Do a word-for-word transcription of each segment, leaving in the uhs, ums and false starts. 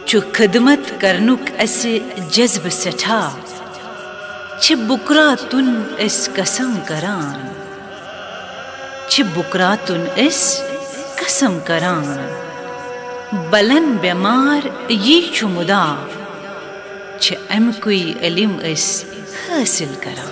चु खिदमत करनुक असे जज्ब सठा छ बुकरा तुन इस कसम करान छ बुकरा तुन इस कसम करान बलन बेमार ये चुमुदा छ अम कोई इल्म इस हासिल करान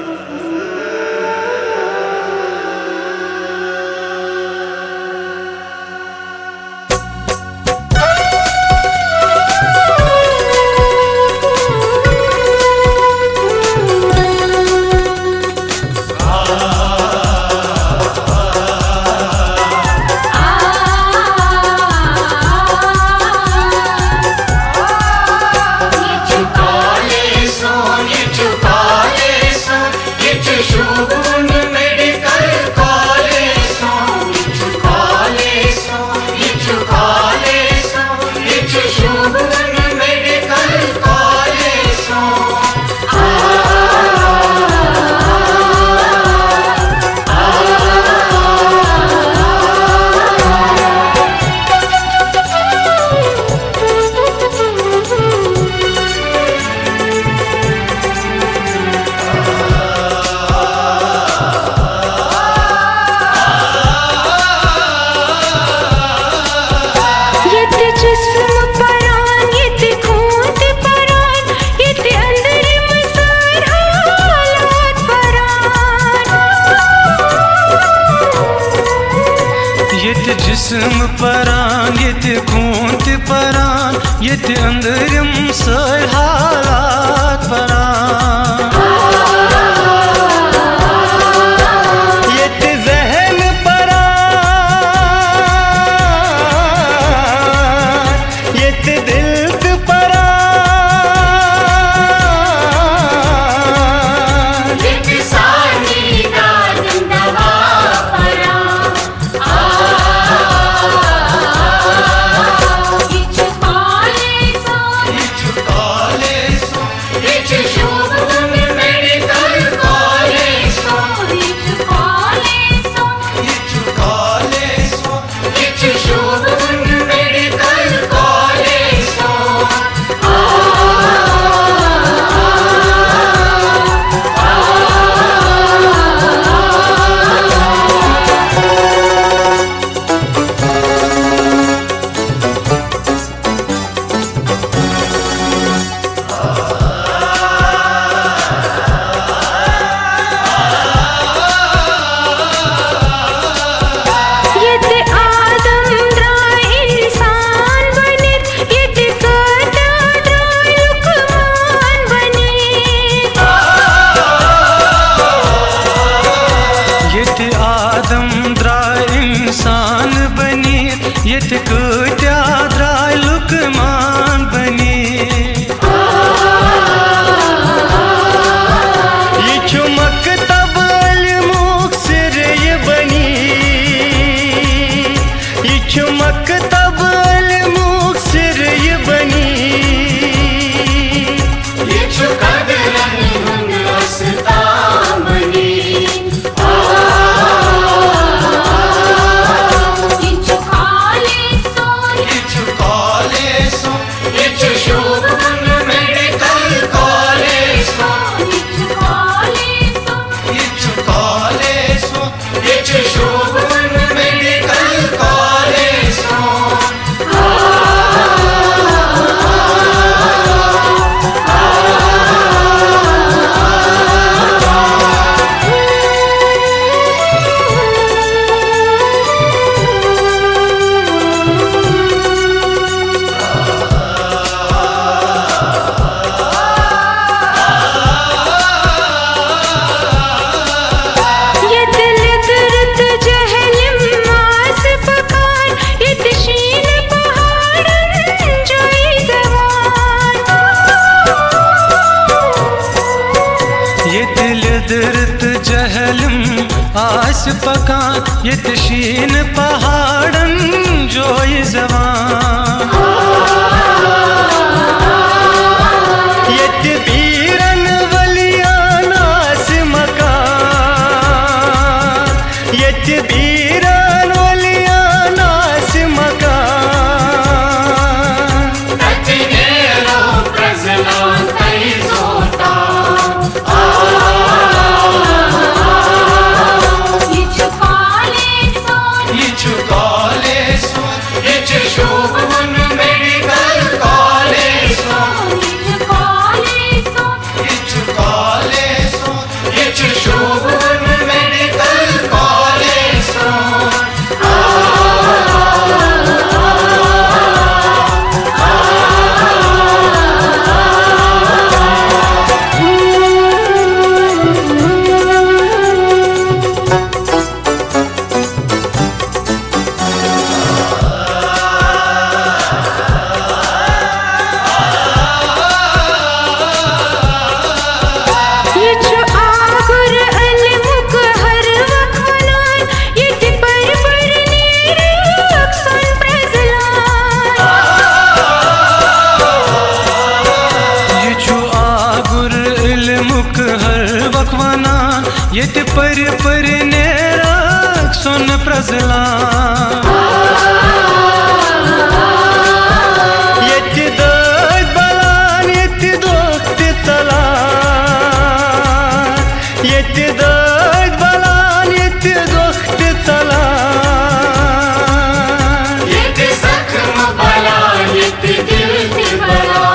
जिस्म परान ये खून ते परान ये अंदरम सर हालात परान ये जहन परान ये दिल ते परान ये सानी दादम दवा परान ये कत्या द्राय लुकमान बनी ये छु मकतब इल्मुक सिर ये बनी ये छु मकतब इल्मुक सिर ये बनी ये छु कदरन हुन रस्ता बनी दर्द जहलम आस पकान ये तशीन पहाड़न जो ये जवान ये बीरन वलियान आस मकान ये बीरन वलियान आस मकान गजलां येति दद बलान येति दोस्ती चलान येति दद बलान येति दोस्ती चलान येति जख्म बलान येति दिल की बलान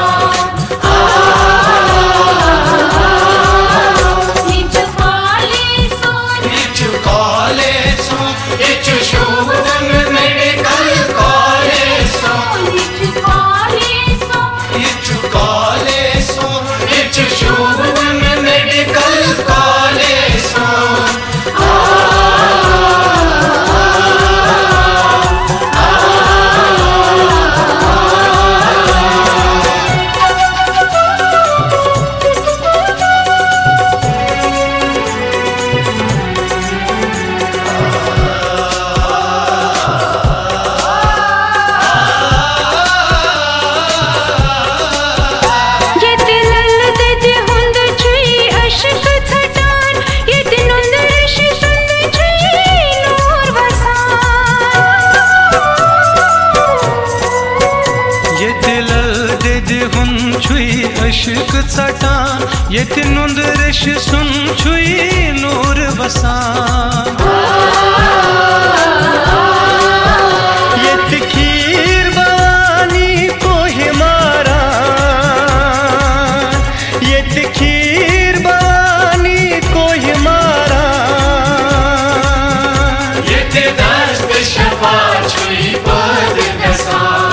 अशक चटान येति नुंद रेश सुन छुई नूर वसान येति खीर बानी कोहि मारान येति खीर बानी कोहि मारान येति दस्त शफा छुई पद गसान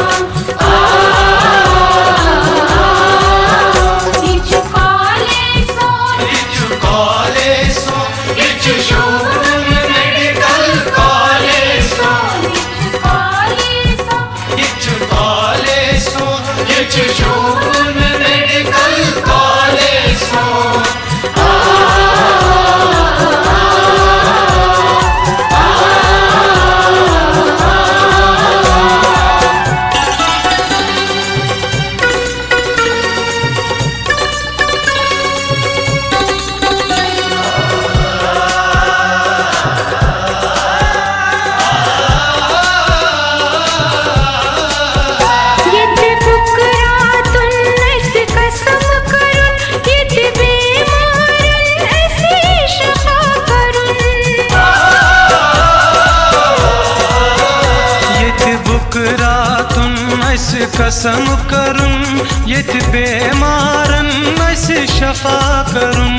कसम करुन येति बेमारन अस शफा करुन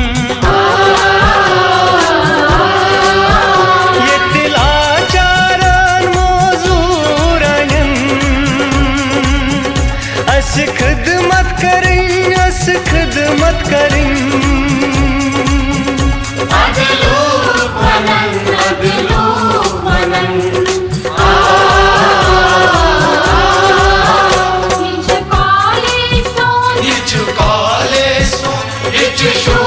येति लाचारन मोजूरन अस खिदमत करिन अस खिदमत करिन अदलू मनन अदलू मनन Show